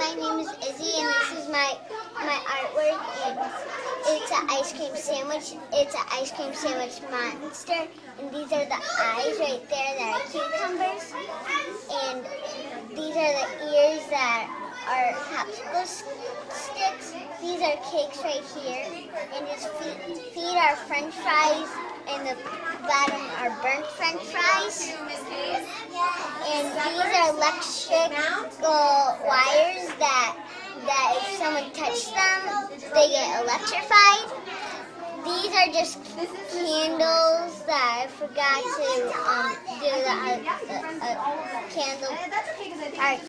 my name is Izzy, and this is my artwork. And it's an ice cream sandwich. It's an ice cream sandwich monster, and these are the eyes right there that are cucumbers, and these are the ears that are popsicle sticks. These are cakes right here, and his feet are French fries, and the bottom are burnt French fries. And these are electrical wires that if someone touched them, they get electrified. These are just candles that I forgot to do the candle art.